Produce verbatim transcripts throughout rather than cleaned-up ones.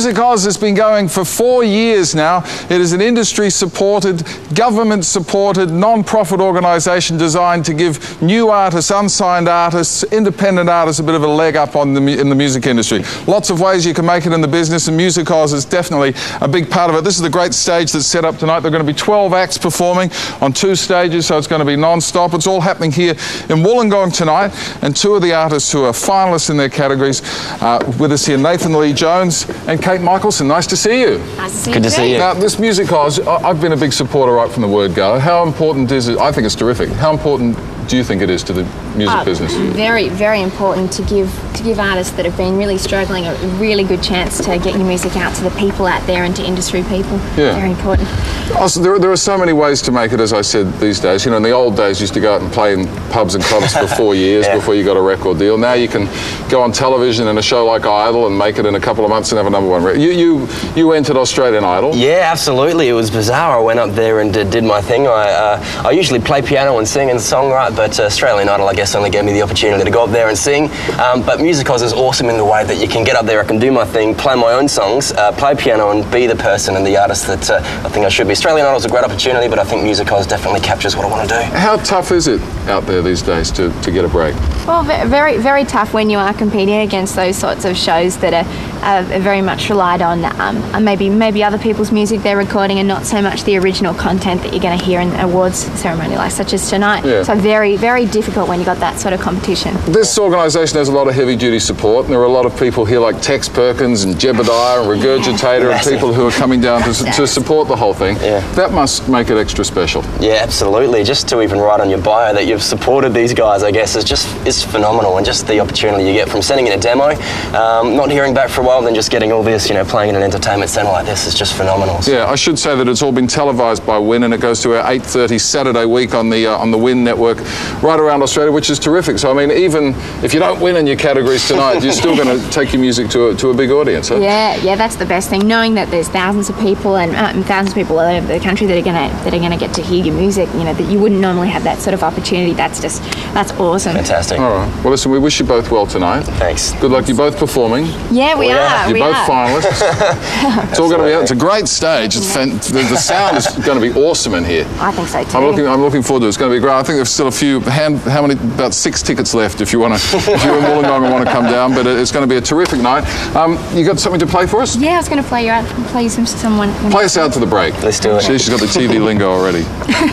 MusicOz has been going for four years now. It is an industry-supported, government-supported, non-profit organisation designed to give new artists, unsigned artists, independent artists a bit of a leg up on the, in the music industry. Lots of ways you can make it in the business, and MusicOz is definitely a big part of it. This is the great stage that's set up tonight. There are going to be twelve acts performing on two stages, so it's going to be non-stop. It's all happening here in Wollongong tonight, and two of the artists who are finalists in their categories uh, with us here, Nathan Lee Jones and Kate Michaelson. Nice to see you. Nice to see Good you. to see you. Now, this MusicOz, I've been a big supporter right from the word go. How important is it? I think it's terrific. How important do you think it is to the music uh, business? Very, very important to give to give artists that have been really struggling a really good chance to get your music out to the people out there and to industry people. Yeah. Very important. Also, there, there are so many ways to make it, as I said, these days. You know, in the old days, you used to go out and play in pubs and clubs for four years yeah. before you got a record deal. Now you can go on television in a show like Idol and make it in a couple of months and have a number one record. You, you, you entered Australian Idol. Yeah, absolutely. It was bizarre. I went up there and did, did my thing. I, uh, I usually play piano and sing and songwrite, but uh, Australian Idol, I guess, only gave me the opportunity to go up there and sing. Um, but MusicOz is awesome in the way that you can get up there, I can do my thing, play my own songs, uh, play piano and be the person and the artist that uh, I think I should be. Australian Idol is a great opportunity, but I think MusicOz definitely captures what I want to do. How tough is it out there these days to, to get a break? Well, very, very tough when you are competing against those sorts of shows that are, are very much relied on um, maybe maybe other people's music they're recording and not so much the original content that you're going to hear in an awards ceremony like such as tonight. Yeah. So very, very difficult when you got that sort of competition. This organisation has a lot of heavy-duty support, and there are a lot of people here like Tex Perkins and Jebediah and Regurgitator yeah. and people who are coming down to, to support the whole thing. Yeah. That must make it extra special. Yeah, absolutely. Just to even write on your bio that you've supported these guys, I guess, is just is phenomenal, and just the opportunity you get from sending in a demo, um, not hearing back for a while, then just getting all this, you know, playing in an entertainment centre like this is just phenomenal. So. Yeah, I should say that it's all been televised by Win, and it goes to our eight thirty Saturday week on the uh, on the Win network right around Australia, which is terrific. So, I mean, even if you don't win in your categories tonight, you're still going to take your music to a, to a big audience, huh? Yeah, yeah, that's the best thing. Knowing that there's thousands of people and uh, thousands of people all over the country that are going to that are going to get to hear your music, you know, that you wouldn't normally have that sort of opportunity. That's just that's awesome. Fantastic. All right. Well, listen, we wish you both well tonight. Thanks. Good luck. You're both performing. Yeah, we We are. are. You're we both are. finalists. It's all going to be. It's a great stage. It's fan, the, the sound is going to be awesome in here. I think so too. I'm looking. I'm looking forward to it. It's going to be great. I think there's still a few. Hand, how many? About six tickets left. If you want to, if you're in Wollongong and want to come down, but it's going to be a terrific night. Um, you got something to play for us? Yeah, I was going to play you out. Play some someone. Play us out to the break. Let's do it. See, she's got the T V lingo already.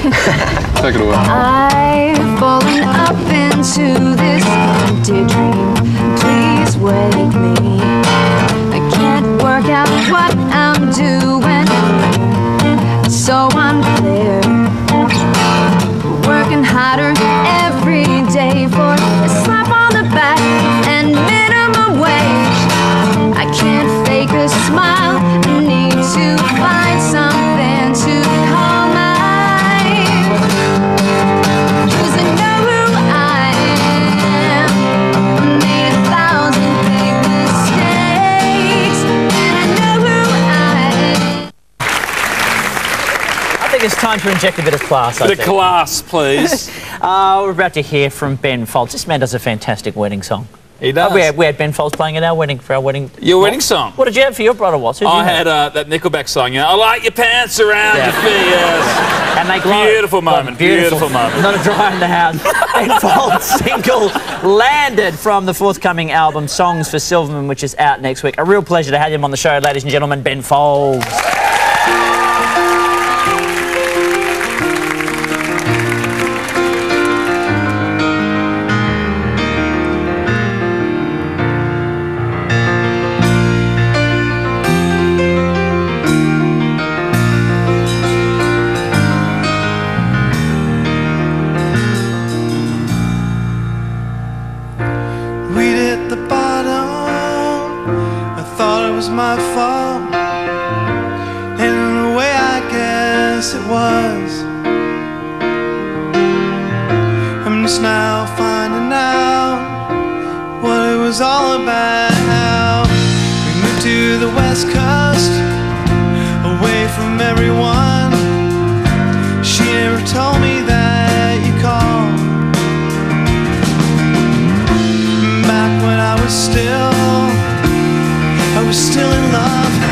Take it away. I've fallen up into this empty dream. Please wake me. I can't work out what I'm doing. It's so unclear. Working harder every day for a slap on the back and minimum wage. I can't fake a smile. I need to find something to call mine. 'Cause I know who I am. I made a thousand big mistakes, and I know who I am. I think it's time to inject a bit of class. Bit of class, please. uh, we're about to hear from Ben Folds. This man does a fantastic wedding song. He does. Uh, we, had, we had Ben Folds playing at our wedding for our wedding. Your wedding song. What did you have for your brother? What's I had uh, that Nickelback song. You know, I like your pants around Yeah. your feet. Yes. And they glow. Beautiful moment. Beautiful. Beautiful moment. Not a dryer in the house. Ben Folds single landed from the forthcoming album Songs for Silverman, which is out next week. A real pleasure to have him on the show, ladies and gentlemen. Ben Folds. At the bottom, I thought it was my fault, and in a way I guess it was. I'm just now finding out what it was all about. We moved to the west coast, away from everyone. She never told me that you called. Back when I was still, I was still in love.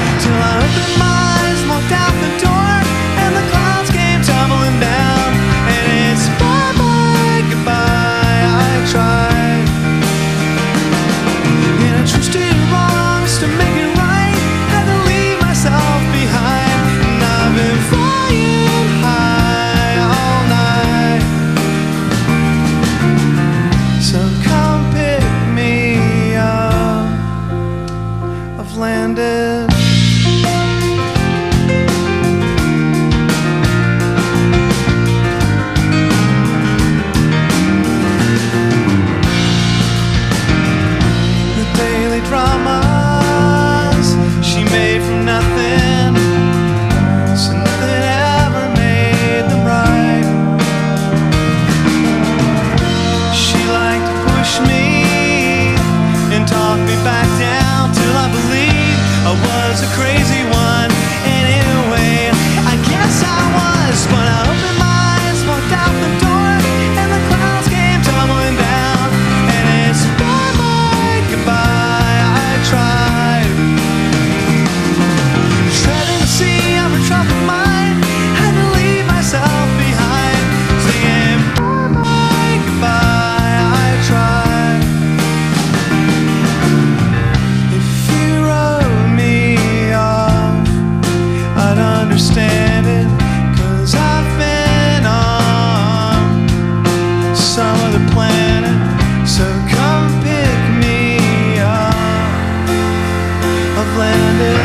landed. The daily dramas she made from nothing, so nothing ever made them right. She liked to push me and talk me back down till I believed I was a crazy one. And in a way, I guess I was. But I opened my eyes, walked out the door, and the clouds came tumbling down. And it's bye-bye, goodbye, I tried. Treading the sea of a troubled mind, had to leave myself behind. Singing bye-bye, goodbye, I tried. If you wrote me off, I'd understand it, 'cause I've been on some other planet. So come pick me up, I've landed.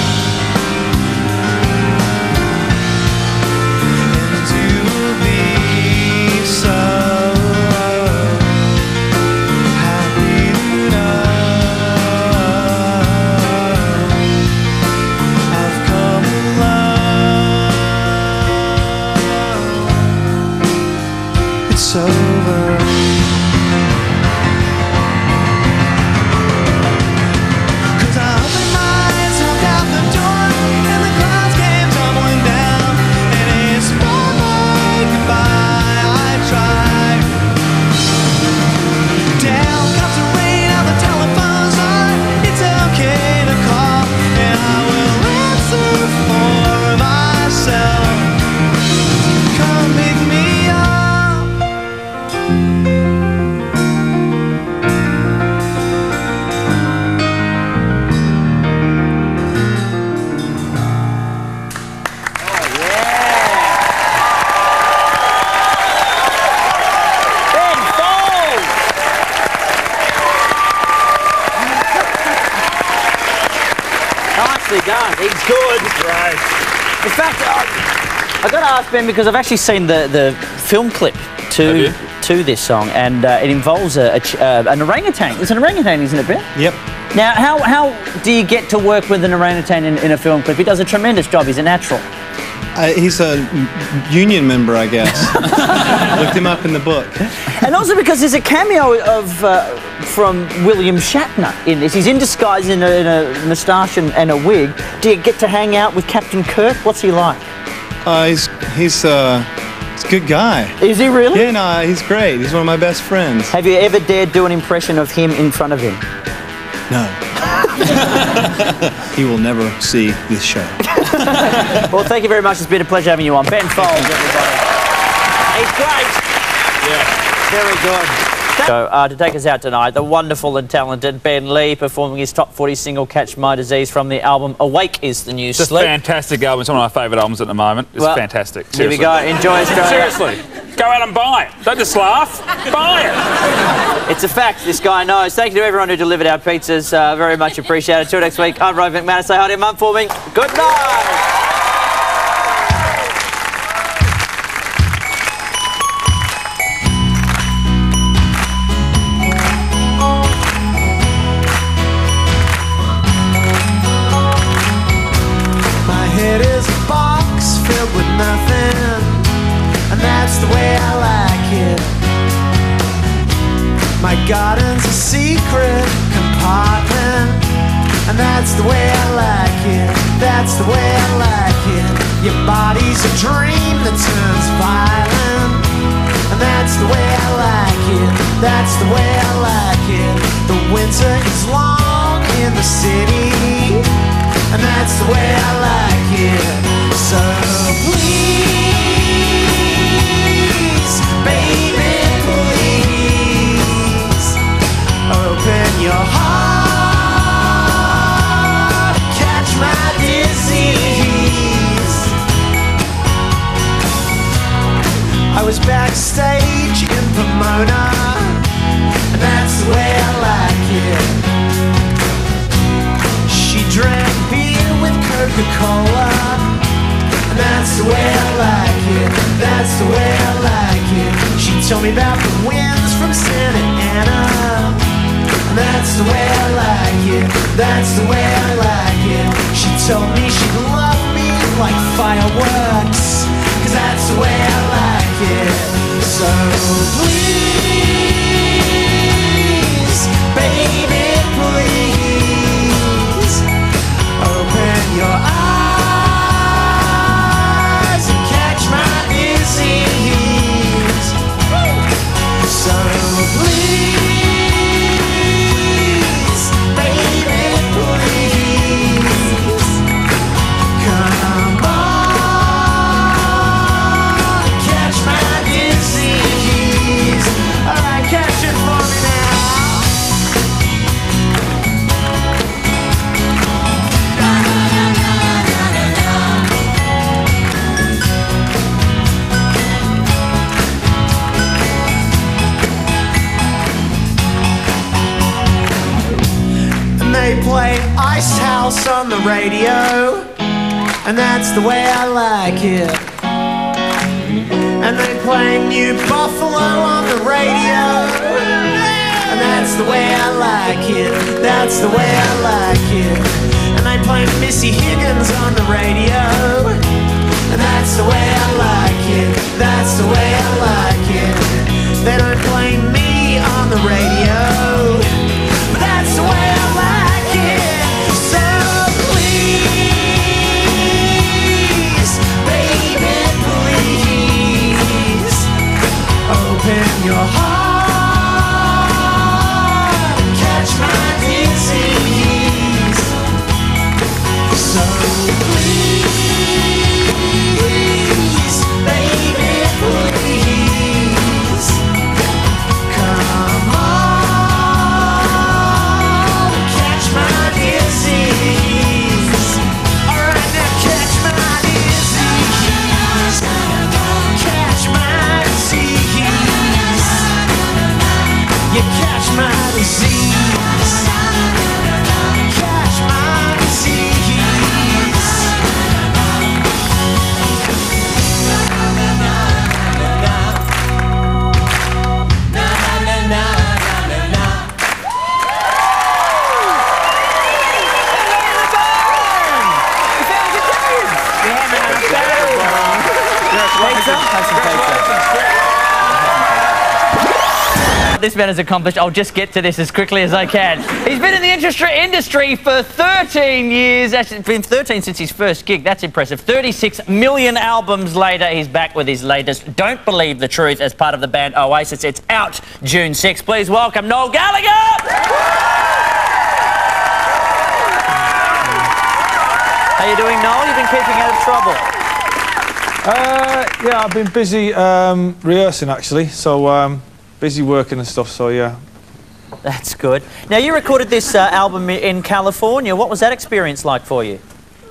And you will be so happy to know I've come alone. It's over. 'Cause I opened my eyes, walked out the door, and the clouds came tumbling down. And it's bye-bye, goodbye, I tried. Down comes the rain, now the telephone's on. It's okay to call, and I will answer for myself. Come pick me up. Ben Folds! Nicely done. He's good. Great. In fact, I, I got to ask Ben, because I've actually seen the, the film clip Have to you? to this song, and uh, it involves a, a ch- uh, an orangutan. It's an orangutan, isn't it, Ben? Yep. Now, how, how do you get to work with an orangutan in, in a film clip? He does a tremendous job. He's a natural. Uh, he's a union member, I guess. Looked him up in the book. And also because there's a cameo of uh, from William Shatner in this. He's in disguise in a, in a moustache and, and a wig. Do you get to hang out with Captain Kirk? What's he like? Uh, he's he's uh, he's a good guy. Is he really? Yeah, no, he's great. He's one of my best friends. Have you ever dared do an impression of him in front of him? No. He will never see this show. Well, thank you very much. It's been a pleasure having you on. Ben Folds, everybody. He's great. Yeah. Very good. So, uh, to take us out tonight, the wonderful and talented Ben Lee performing his top forty single Catch My Disease from the album Awake Is the New It's a Sleep. fantastic album. It's one of my favourite albums at the moment. It's Well, fantastic. Here we Seriously. go. Enjoy Australia. Seriously. Go out and buy it. Don't just laugh. Buy it. It's a fact. This guy knows. Thank you to everyone who delivered our pizzas. Uh, very much appreciated. Till next week, I'm Rove McManus. Say hi to your mum for me. Good night. My head is a box filled with nothing, and that's the way I like it. My garden's a secret compartment, and that's the way I like it. That's the way I like it. Your body's a dream that turns violent, and that's the way I like it. That's the way I like it. The winter is long in the city, and that's the way I like it. So please, baby, please, open your heart, catch my disease. I was backstage in Pomona, and that's the way I like it. She drank Coca-Cola. And that's the way I like it, that's the way I like it. She told me about the winds from Santa Ana. And that's the way I like it, that's the way I like it. She told me she'd love me like fireworks, 'cause that's the way I like it. So please, baby, please, open your eyes and catch my disease. So please, baby, please, come on, catch my disease. All right, catch it for me now. They play Ice House on the radio, and that's the way I like it. And they play New Buffalo on the radio, and that's the way I like it, that's the way I like it. And they play Missy Higgins on the radio, and that's the way I like it, that's the way I like it. They don't play me on the radio, but that's the way I like it. So please, baby, please, open your heart and catch my disease. So please, baby, please, come on, catch my disease. All right, now catch my disease. Catch my disease. You catch my disease. Catch my disease. This man has accomplished. I'll just get to this as quickly as I can. He's been in the industry, industry for thirteen years. Actually, it's been thirteen since his first gig. That's impressive. thirty-six million albums later, he's back with his latest Don't Believe the Truth as part of the band Oasis. It's out June sixth. Please welcome Noel Gallagher! How you doing, Noel? You've been keeping out of trouble. Uh, yeah, I've been busy um, rehearsing, actually, so um, busy working and stuff, so yeah. That's good. Now, you recorded this uh, album in California. What was that experience like for you?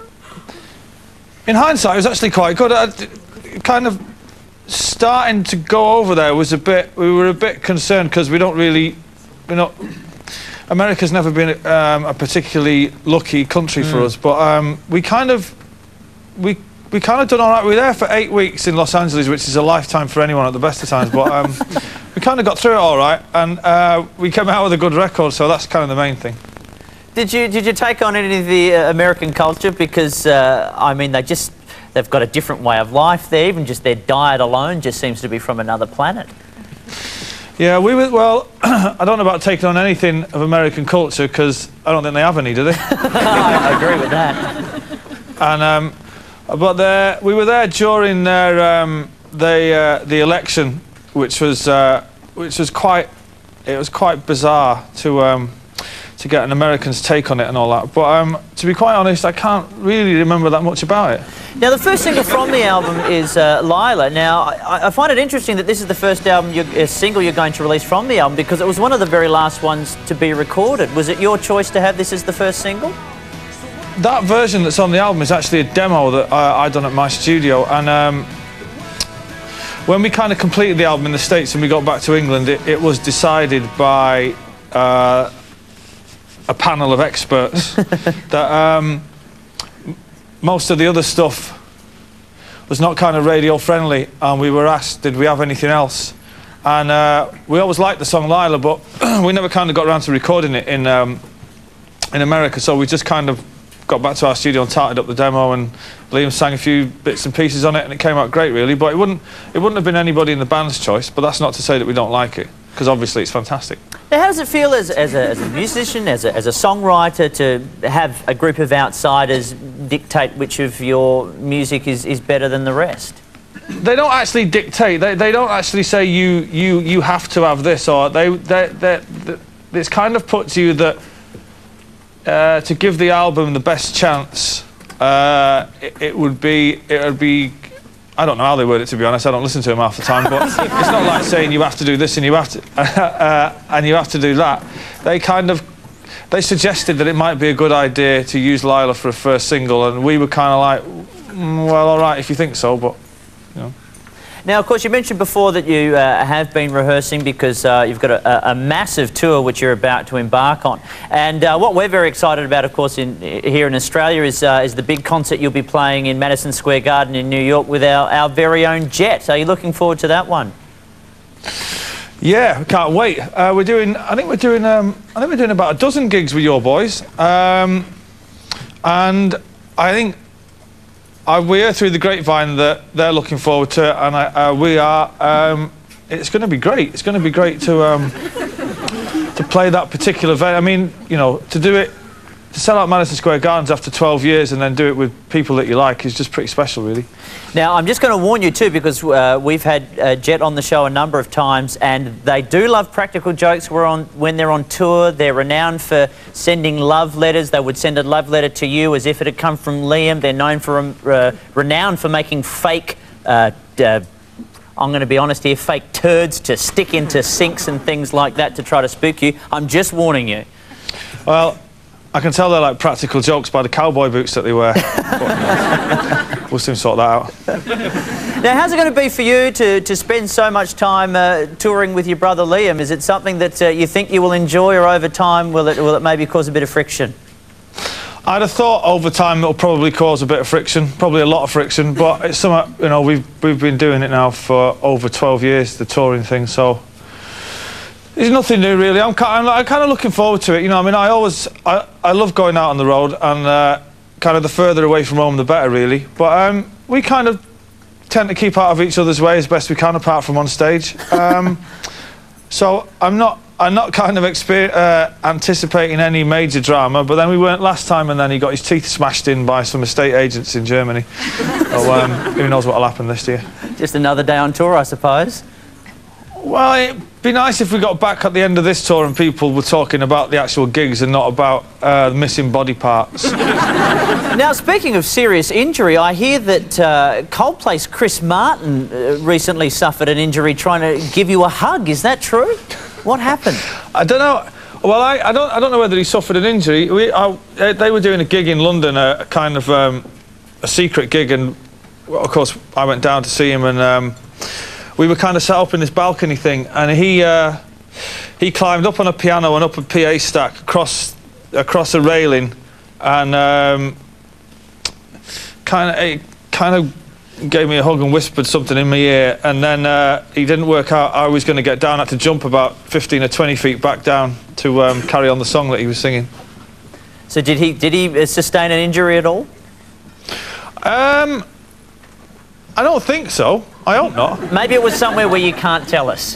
In hindsight, it was actually quite good. I, kind of starting to go over there was a bit, we were a bit concerned because we don't really, we're not, America's never been um, a particularly lucky country mm. for us, but um, we kind of, we We kind of done all right. We were there for eight weeks in Los Angeles, which is a lifetime for anyone at the best of times. But um, we kind of got through it all right, and uh, we came out with a good record. So that's kind of the main thing. Did you did you take on any of the uh, American culture? Because uh, I mean, they just they've got a different way of life there. Even just their diet alone just seems to be from another planet. Yeah, we were. Well, I don't know about taking on anything of American culture because I don't think they have any, do they? I agree with that. And. Um, But there, we were there during their, um, the uh, the election, which was uh, which was quite it was quite bizarre to um, to get an American's take on it and all that. But um, to be quite honest, I can't really remember that much about it. Now, the first single from the album is uh, Lyla. Now, I, I find it interesting that this is the first album, you're, uh, single you're going to release from the album, because it was one of the very last ones to be recorded. Was it your choice to have this as the first single? That version that's on the album is actually a demo that I, I done at my studio, and um, when we kind of completed the album in the States and we got back to England, it, it was decided by uh, a panel of experts that um, most of the other stuff was not kind of radio friendly, and we were asked, did we have anything else? And uh, we always liked the song Lyla, but we never kind of got around to recording it in um, in America, so we just kind of got back to our studio and tarted up the demo, and Liam sang a few bits and pieces on it, and it came out great, really. But it wouldn't it wouldn't have been anybody in the band's choice, but that's not to say that we don't like it, because obviously it's fantastic. Now, how does it feel as, as, a, as a musician, as a, as a songwriter, to have a group of outsiders dictate which of your music is, is better than the rest? They don't actually dictate. They, they don't actually say you you you have to have this, or they they, they, they it's kind of put to you that uh, to give the album the best chance, uh, it, it would be it would be. I don't know how they word it, to be honest. I don't listen to them half the time, but it's not like saying you have to do this and you have to uh, and you have to do that. They kind of they suggested that it might be a good idea to use Lyla for a first single, and we were kind of like, mm, well, all right, if you think so, but you know. Now, of course, you mentioned before that you uh, have been rehearsing because uh, you've got a, a massive tour which you're about to embark on. And uh, what we're very excited about, of course, in, here in Australia is, uh, is the big concert you'll be playing in Madison Square Garden in New York with our, our very own Jet. Are you looking forward to that one? Yeah, we can't wait. Uh, we're doing. I think we're doing. Um, I think we're doing about a dozen gigs with your boys, um, and I think. I, we hear through the grapevine that they're looking forward to it, and I, uh, we are. Um, it's going to be great. It's going to be great to um, to play that particular venue. I mean, you know, to do it, to sell out Madison Square Gardens after twelve years and then do it with people that you like is just pretty special, really. Now, I'm just going to warn you too, because uh, we've had uh, Jet on the show a number of times, and they do love practical jokes. We're on when they're on tour. They're renowned for sending love letters. They would send a love letter to you as if it had come from Liam. They're known for um, uh, renowned for making fake. Uh, uh, I'm going to be honest here, fake turds to stick into sinks and things like that to try to spook you. I'm just warning you. Well, I can tell they're like practical jokes by the cowboy boots that they wear. But, we'll soon sort that out. Now, how's it going to be for you to, to spend so much time uh, touring with your brother Liam? Is it something that uh, you think you will enjoy, or over time will it, will it maybe cause a bit of friction? I'd have thought over time it'll probably cause a bit of friction, probably a lot of friction, but it's something, you know, we've, we've been doing it now for over twelve years, the touring thing, so it's nothing new, really. I'm kind, of, I'm kind of looking forward to it. You know, I mean, I always, I, I love going out on the road, and uh, kind of the further away from home, the better, really. But um, we kind of tend to keep out of each other's way as best we can, apart from on stage. Um, so I'm not, I'm not kind of exper uh, anticipating any major drama. But then we weren't last time, and then he got his teeth smashed in by some estate agents in Germany. So um, who knows what'll happen this year? Just another day on tour, I suppose. Well, it'd be nice if we got back at the end of this tour and people were talking about the actual gigs and not about uh, missing body parts. Now, speaking of serious injury, I hear that uh, Coldplay's Chris Martin uh, recently suffered an injury trying to give you a hug. Is that true? What happened? I don't know. Well, I, I don't. I don't know whether he suffered an injury. We, I, they were doing a gig in London, a, a kind of um, a secret gig, and well, of course I went down to see him, and um, we were kind of set up in this balcony thing, and he uh, he climbed up on a piano and up a P A stack across across a railing, and um, kind of he kind of gave me a hug and whispered something in my ear, and then uh, he didn't work out how I was going to get down. I had to jump about fifteen or twenty feet back down to um, carry on the song that he was singing. So did he did he sustain an injury at all? Um, I don't think so. I hope not. Maybe it was somewhere where you can't tell us.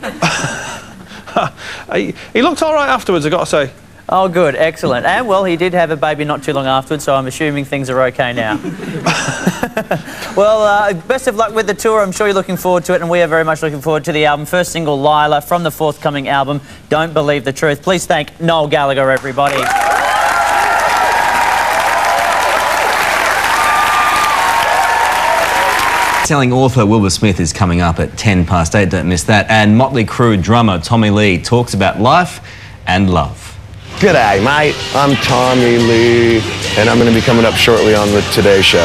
he, he looked all right afterwards, I've got to say. Oh, good, excellent. And, well, he did have a baby not too long afterwards, so I'm assuming things are okay now. Well, uh, best of luck with the tour. I'm sure you're looking forward to it, and we are very much looking forward to the album. First single, Lyla, from the forthcoming album, Don't Believe the Truth. Please thank Noel Gallagher, everybody. Selling author Wilbur Smith is coming up at ten past eight, don't miss that. And Motley Crue drummer Tommy Lee talks about life and love. G'day, mate. I'm Tommy Lee, and I'm going to be coming up shortly on the Today Show.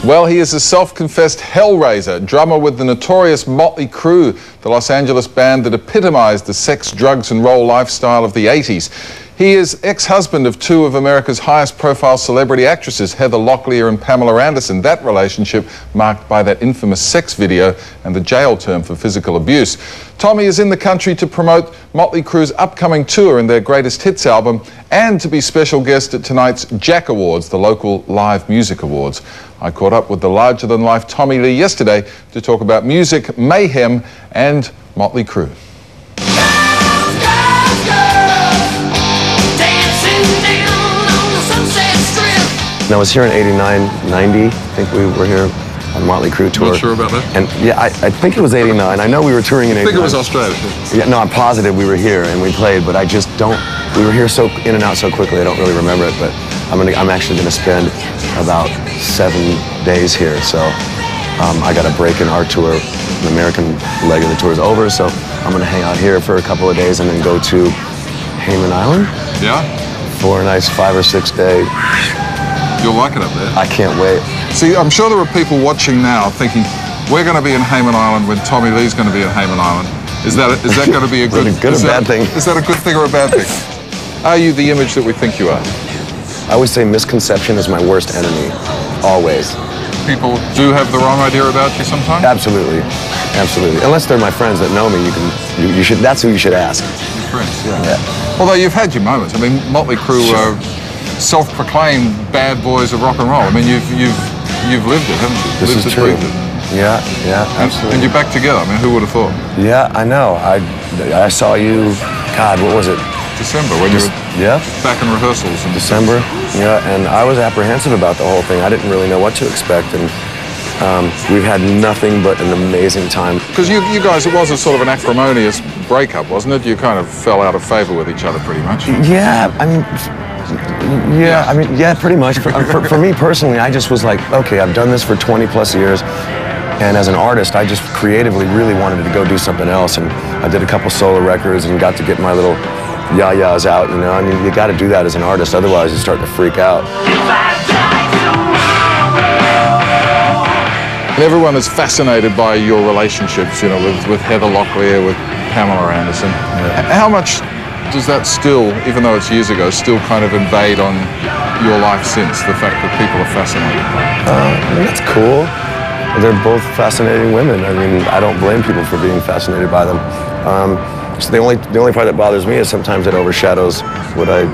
Well, he is a self-confessed hellraiser, drummer with the notorious Motley Crue, the Los Angeles band that epitomized the sex, drugs and roll lifestyle of the eighties. He is ex-husband of two of America's highest-profile celebrity actresses, Heather Locklear and Pamela Anderson. That relationship marked by that infamous sex video and the jail term for physical abuse. Tommy is in the country to promote Motley Crue's upcoming tour and their greatest hits album, and to be special guest at tonight's Jack Awards, the local live music awards. I caught up with the larger-than-life Tommy Lee yesterday to talk about music, mayhem and Motley Crue. I was here in eighty-nine, ninety. I think we were here on Motley Crue tour. Not sure about that? And yeah, I, I think it was eighty-nine. I know we were touring in eighty-nine. I think it was Australia. Yeah, no, I'm positive we were here and we played, but I just don't, we were here so in and out so quickly, I don't really remember it, but I'm gonna, I'm actually gonna spend about seven days here, so um, I got a break in our tour. The American leg of the tour is over, so I'm gonna hang out here for a couple of days and then go to Hayman Island. Yeah? For a nice five or six day. You'll like it up there. I can't wait. See, I'm sure there are people watching now thinking, we're going to be in Hayman Island when Tommy Lee's going to be in Hayman Island. Is that, is that going to be a good, a good is or that, bad thing? Is that a good thing or a bad thing? Are you the image that we think you are? I always say misconception is my worst enemy. Always. People do have the wrong idea about you sometimes? Absolutely. Absolutely. Unless they're my friends that know me, you can, you, you should, that's who you should ask. Your friends, yeah. yeah. Although you've had your moments. I mean, Motley Crue are Sure. self-proclaimed bad boys of rock and roll. I mean, you've you've you've lived it, haven't you? This lived is it, true. breathed it. Yeah, yeah, And, absolutely. and you're back together. I mean, who would have thought? Yeah, I know. I, I saw you, God, what was it? December, when Just, you were yeah. back in rehearsals. In December, yeah, and I was apprehensive about the whole thing. I didn't really know what to expect, and um, we've had nothing but an amazing time. Because you, you guys, it was a sort of an acrimonious breakup, wasn't it? You kind of fell out of favour with each other pretty much. Yeah, I mean, yeah, I mean, yeah, pretty much. For, for, for me personally, I just was like, okay, I've done this for twenty plus years, and as an artist, I just creatively really wanted to go do something else, and I did a couple solo records and got to get my little yah-yahs out, you know? I mean, you got to do that as an artist, otherwise you start to freak out. And everyone is fascinated by your relationships, you know, with, with Heather Locklear, with Pamela Anderson. Yeah. How much does that still, even though it's years ago, still kind of invade on your life since, the fact that people are fascinated by it? Uh, I mean, that's cool. They're both fascinating women. I mean, I don't blame people for being fascinated by them. Um, so the only the only part that bothers me is sometimes it overshadows what I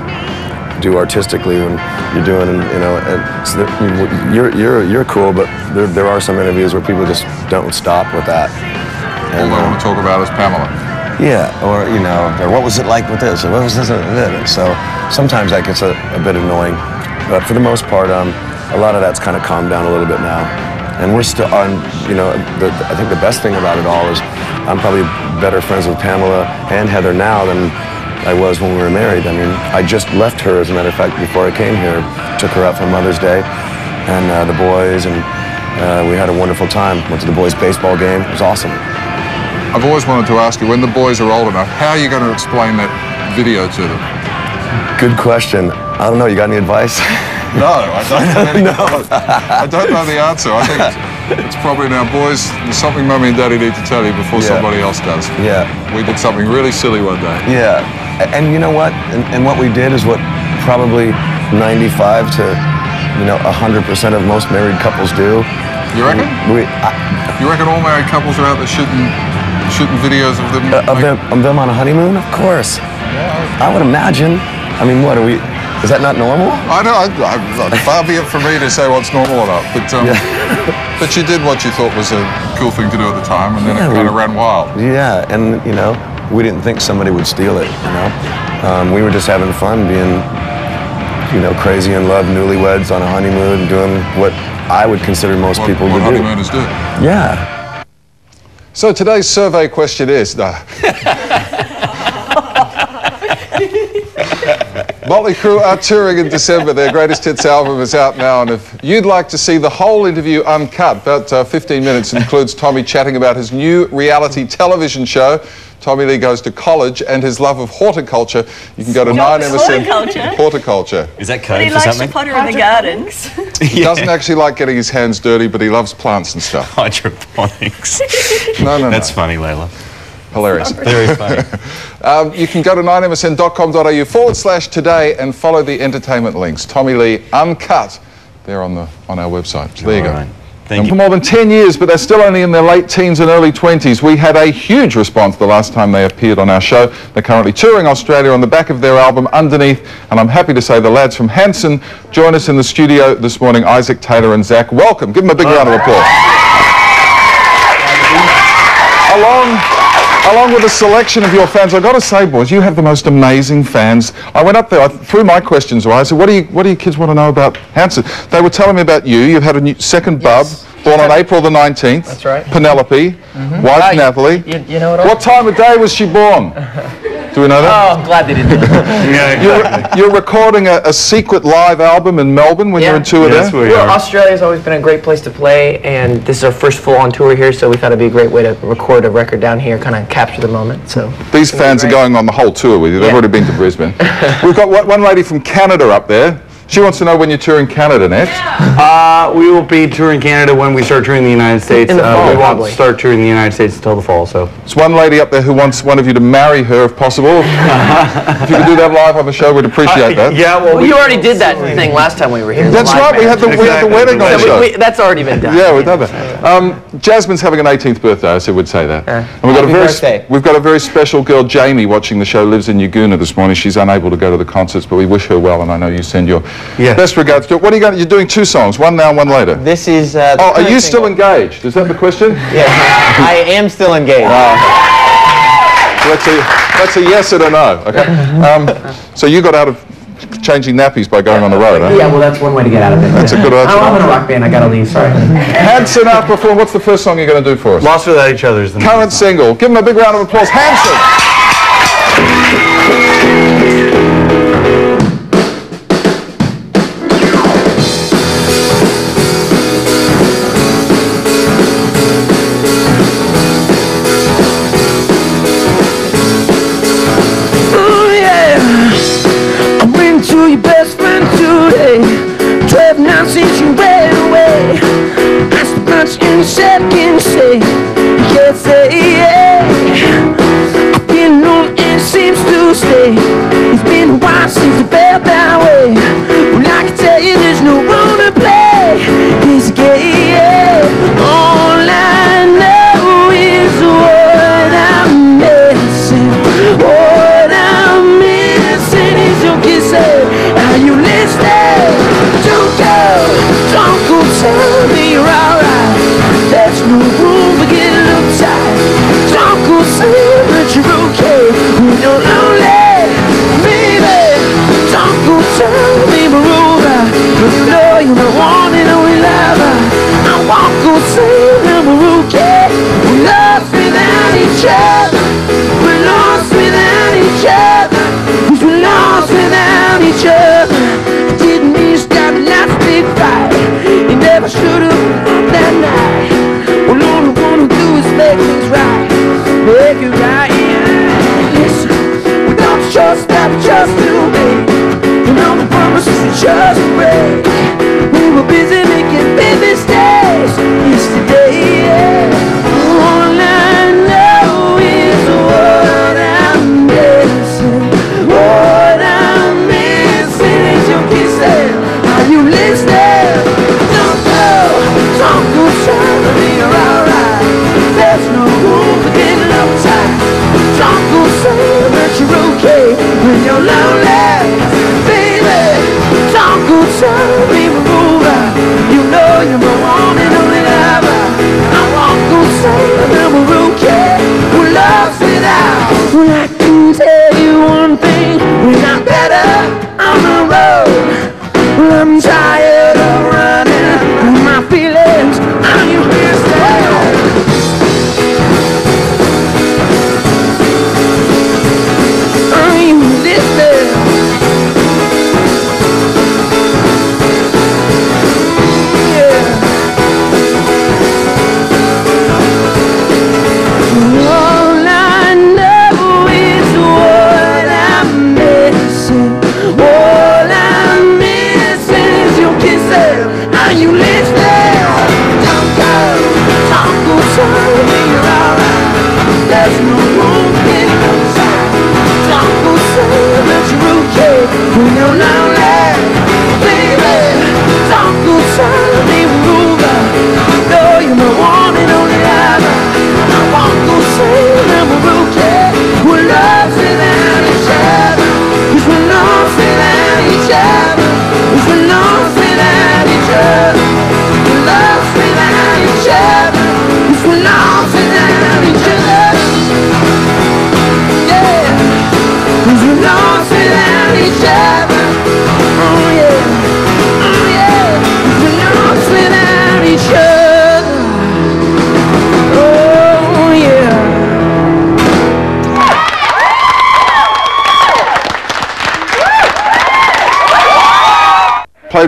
do artistically when you're doing, you know. And so you're you're you're cool, but there there are some interviews where people just don't stop with that. And all I want to talk about is Pamela. Yeah, or you know, or what was it like with this, or what was this? And so sometimes that gets a, a bit annoying, but for the most part, um, a lot of that's kind of calmed down a little bit now. And we're still on, you know, the, I think the best thing about it all is I'm probably better friends with Pamela and Heather now than I was when we were married. I mean, I just left her, as a matter of fact, before I came here. Took her out for Mother's Day, and uh, the boys, and uh, we had a wonderful time. Went to the boys' baseball game. It was awesome. I've always wanted to ask you, when the boys are old enough, how are you going to explain that video to them? Good question. I don't know, you got any advice? No, I don't have any. No. I don't know the answer. I think it's, it's probably now, boys, there's something Mummy and Daddy need to tell you before Yeah. somebody else does. Yeah. We did something really silly one day. Yeah, and you know what? And, and what we did is what probably ninety-five to, you know, one hundred percent of most married couples do. You reckon? We, I, You reckon all married couples are out there shooting, shooting videos of them? uh, of, like- them of them on a honeymoon? Of course. Yeah. I would imagine. I mean, what are we? Is that not normal? I don't. I, I, far be it from me to say what's normal or not, but um, Yeah. but you did what you thought was a cool thing to do at the time, and then Yeah, it kind we- of ran wild. Yeah, and you know, we didn't think somebody would steal it. You know, um, we were just having fun, being, you know, crazy in love, newlyweds on a honeymoon, doing what I would consider most What, people what would do. honeymooners do. Yeah. So today's survey question is, uh, Motley Crue are touring in December. Their greatest hits album is out now, and if you'd like to see the whole interview uncut, about uh, fifteen minutes, includes Tommy chatting about his new reality television show, Tommy Lee Goes to College, and his love of horticulture. You can go to nine M S N. Horticulture? Horticulture. Is that But code he for likes something? to potter in the gardens. He doesn't actually like getting his hands dirty, but he loves plants and stuff. Hydroponics. No, no, no. That's funny, Lyla. Hilarious. Very funny. um, you can go to nine M S N dot com dot A U forward slash today and follow the entertainment links. Tommy Lee Uncut there on the on our website. So there you go. Right. Thank And you. for more than ten years, but they're still only in their late teens and early twenties. We had a huge response the last time they appeared on our show. They're currently touring Australia on the back of their album Underneath, and I'm happy to say the lads from Hanson join us in the studio this morning. Isaac, Taylor and Zach, welcome. Give them a big round of applause. Along, along with a selection of your fans, I've got to say, boys, you have the most amazing fans. I went up there, I threw my questions away. I said, what do you, what do you kids want to know about Hanson? They were telling me about you. You've had a new, second Yes. bub, born on April the nineteenth. That's right. Penelope, Mm-hmm. wife Ah, you- Natalie. You, you know what? What time of day was she born? Do we know that? Oh, I'm glad they didn't. You're, you're recording a, a secret live album in Melbourne when Yeah. you're in tour Yes, there? we Well, are. Australia's always been a great place to play, and this is our first full-on tour here, so we thought it'd be a great way to record a record down here, kind of capture the moment. So These fans are great. going on the whole tour with you. They've Yeah. already been to Brisbane. We've got one one lady from Canada up there. She wants to know when you're touring Canada next. Uh, we will be touring Canada when we start touring the United States. In the uh, fall, we won't probably. start touring the United States until the fall, so. There's one lady up there who wants one of you to marry her if possible. If you could do that live on the show, we'd appreciate that. Yeah, well, Well, you already did that thing last time we were here. the That's live right, we band. had the, we had the Exactly. wedding on the So show. we, we, that's already been done. Yeah, we've done that. Um, Jasmine's having an eighteenth birthday, I said we'd say that. Yeah. And we've got, a Happy very, birthday. we've got a very special girl, Jamie, watching the show, lives in Yaguna this morning. She's unable to go to the concerts, but we wish her well, and I know you send your Yeah. best regards to her. What are you going to, you're doing two songs, one now and one later. This is. Uh, the Oh, are current you still single. engaged? Is that the question? Yeah, I am still engaged. That's a, that's a yes and a no, okay? Um, so you got out of changing nappies by going on the road, huh? Yeah, well, that's one way to get out of it. That's a good answer. I'm in a rock band. I gotta leave. Sorry. Hanson outperformed. What's the first song you're going to do for us? Lost Without Each Other is the Current single. Give him a big round of applause. Hanson! Oh yeah, I went to your best friend today. Twelve now since you went away. Asked a bunch and you said, can you say? You can't say yeah. I've been on and it seems to stay. It's been a while since you felt that way. Well, I can tell you there's no role to play. He's gay, yeah. All I know is what I'm missing. What I'm missing is your kisses. Are you listening? Don't go, don't go tell me you're alright. There's no room for getting uptight. Don't go saying that you're okay when you're lonely, baby. Don't go tell me we're over, 'cause you know you're the one and only lover. I won't go saying that we're okay. We're lost without each other. We're lost without each other. 'Cause we're lost without each other. It didn't mean to start a last big fight. You never should have won that night. Well, all I wanna do is make things right. Make it right, yeah. Listen, without the trust that we just do make, and all the promises we just break. We were busy making big mistakes yesterday, yeah. All I know is what I'm missing. What I'm missing is your kisses. Are you listening? Don't go, don't go trying to be alright. There's no room for getting uptight. Don't go saying that you're okay when you're lonely.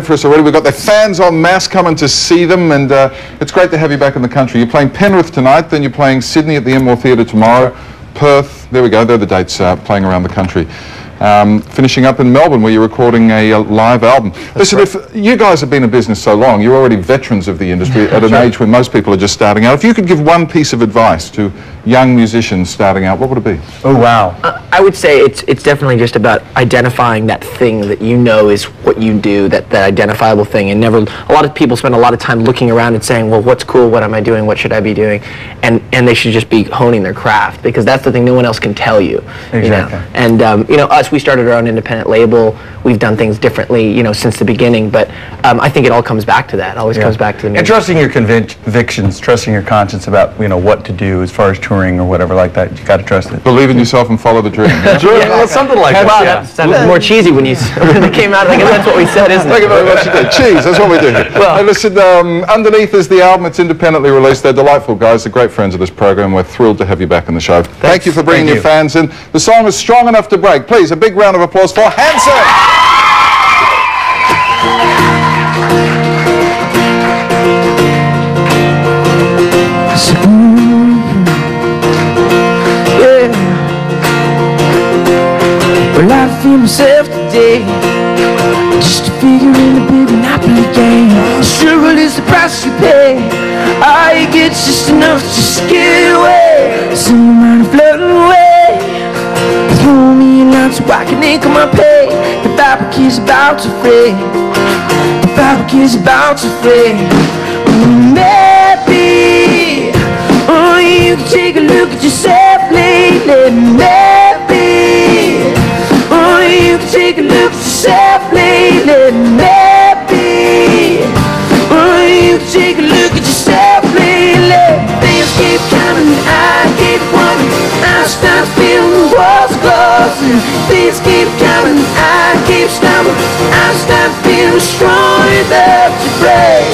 played for us already. We've got their fans en masse coming to see them, and uh, it's great to have you back in the country. You're playing Penrith tonight, then you're playing Sydney at the Enmore Theatre tomorrow, Perth, there we go, they're the dates uh, playing around the country. Um, finishing up in Melbourne, where you're recording a, a live album. That's Listen, right. If you guys have been in business so long, you're already veterans of the industry at an right. age when most people are just starting out. If you could give one piece of advice to young musicians starting out, what would it be? Oh, wow. Uh, I would say it's it's definitely just about identifying that thing that you know is what you do, that, that identifiable thing, and never, a lot of people spend a lot of time looking around and saying, well, what's cool, what am I doing, what should I be doing, and and they should just be honing their craft, because that's the thing no one else can tell you. Exactly. You know? And, um, you know, us, we started our own independent label, we've done things differently, you know, since the beginning, but um, I think it all comes back to that, always yeah. comes back to the music. And trusting your convictions, trusting your conscience about, you know, what to do as far as touring or whatever like that, you got to trust it. Believe in yourself and follow the dream. Yeah? yeah, well, something like that. Wow, yeah. that sounded more cheesy when you when it came out. I think that's what we said, isn't it? Thank you very much indeed. Cheese, that's what we do. Well, hey, listen, um, underneath is the album. It's independently released. They're delightful guys. They're great friends of this program. We're thrilled to have you back on the show. Thanks. Thank you for bringing Thank your you. fans in. The song is Strong Enough to Break. Please, a big round of applause for Hanson. Well, I feel myself today, just a figure in a big monopoly game. Struggle is the price you pay. All you get's just enough to scare away. Some amount of floating away. Throw me a line so I can ink on my pay. The fabric is about to fray. The fabric is about to fray. Maybe, oh, you can take a look at yourself lately. Maybe, oh, you can take a look at yourself lately. Maybe, oh, you can take a look at yourself lately. Things keep coming, I keep wondering. I start feeling the walls closing. Things keep coming, I keep stumbling. I start feeling strong enough to break.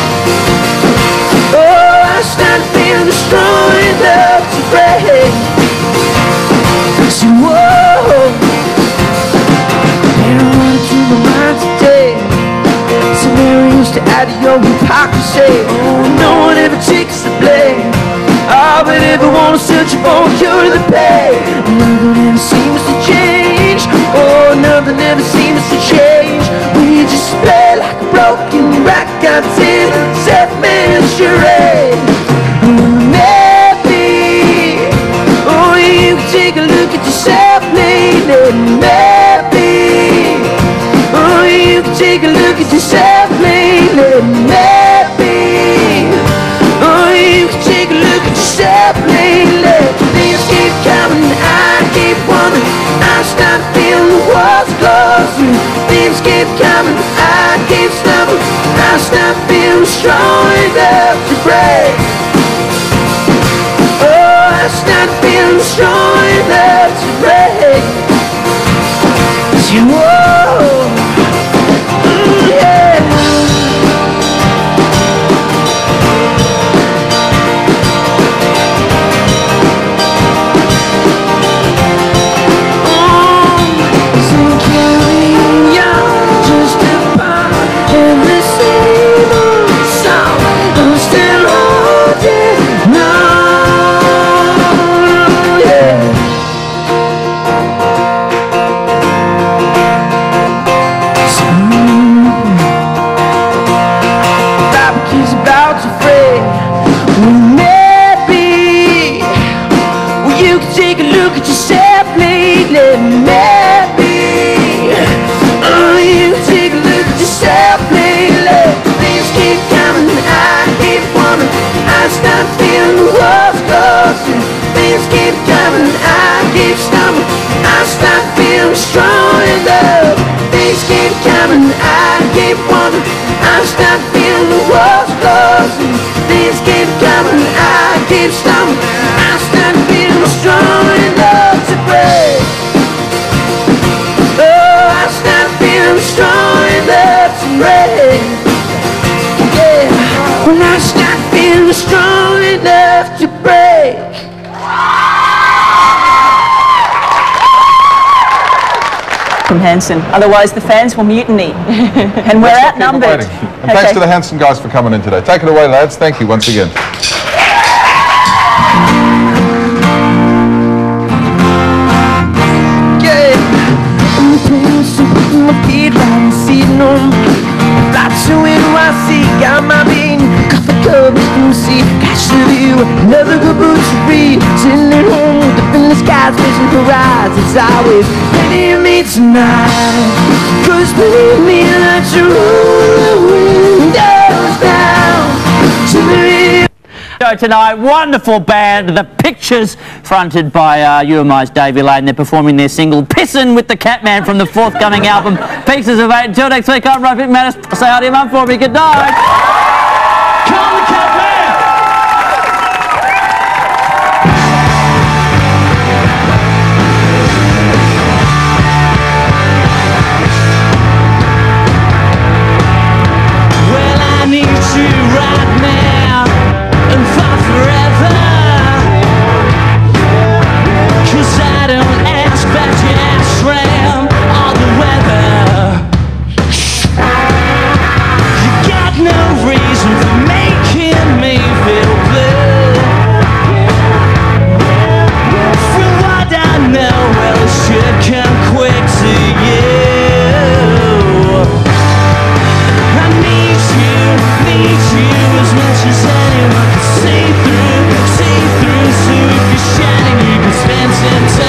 Oh, I start feeling strong enough to break. So, whoa, and I run through my mind today. Scenarios to add to your hypocrisy. Oh, no one ever takes the blame. Oh, but everyone searching for a cure to the pain. Nothing ever seems to change. Oh, nothing ever seems to change. We just play like a broken record in a seven-man charade. Maybe, oh, you can take a look at yourself lately. Maybe, oh, you can take a look at yourself lately. Maybe, oh, you can take a look at yourself lately. Things keep coming, I keep wondering. I start feeling the walls closing. Things keep coming, I keep stumbling. I start feeling strong enough to break. Oh, I start feeling strong enough to break. Whoa, mm, yeah. from Hanson. Otherwise, the fans will mutiny. And we're Let's not keep them outnumbered. waiting. And thanks to the Hanson guys for coming in today. Take it away, lads. Thank you once again. Another good book to read, sitting at home with the friendly skies, vision horizons. I was ready to meet tonight, cause believe me that you're all the windows down. Show tonight, wonderful band, The Pictures, fronted by uh, U M I's Davey Lane. They're performing their single Pissin with the Catman from the forthcoming album Pieces of Eight. Until next week, I'm Rove Manus. Say hi to your mum for me. Good night. Come the Catman! See through, see through, so if you're shining, you can spend some time.